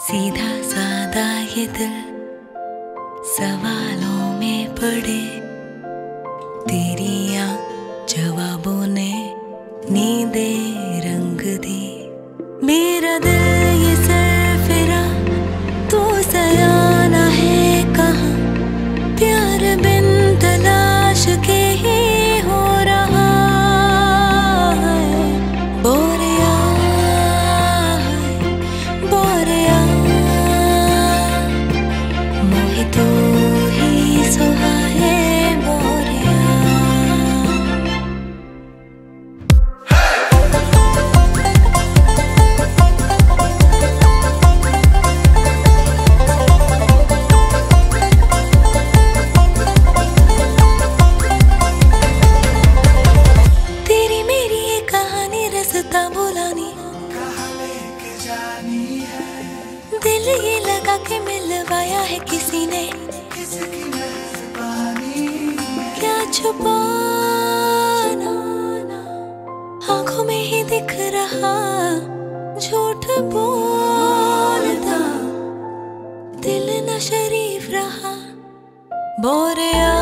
सीधा सादा ये दिल सवालों में पड़े, तेरी जवाबों ने नींदे रंग दी। मेरा दिल ये सरफिरा तू सयाना है कहाँ, प्यार बिन तलाश के ही हो रहा है। बोरिया बोरिया मोहि तू ही सुहाए बोरिया। तेरी मेरी ये कहानी रास्ता बुलानी, कहाँ लेके जानी है। दिल ये लगा के मिलवाया है किसी ने, किसकी मेहरबानी। क्या छुपाना आंखों में ही दिख रहा, झूठ बोलता दिल न शरीफ रहा। बोरिया